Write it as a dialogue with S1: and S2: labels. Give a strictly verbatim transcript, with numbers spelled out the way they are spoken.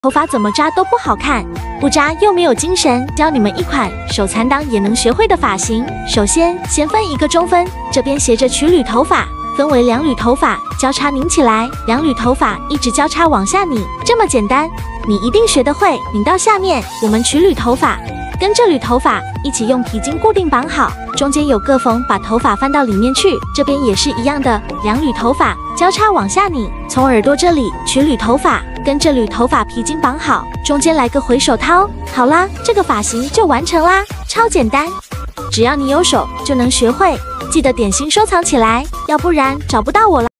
S1: 头发怎么扎都不好看，不扎又没有精神。教你们一款手残党也能学会的发型。首先，先分一个中分，这边斜着取捋头发，分为两缕头发，交叉拧起来，两缕头发一直交叉往下拧，这么简单，你一定学得会。拧到下面，我们取捋头发，跟这缕头发一起用皮筋固定绑好，中间有个缝，把头发翻到里面去。这边也是一样的，两缕头发交叉往下拧，从耳朵这里取缕头发，跟这缕头发皮筋绑好，中间来个回手掏。好啦，这个发型就完成啦，超简单，只要你有手就能学会。记得点心收藏起来，要不然找不到我了。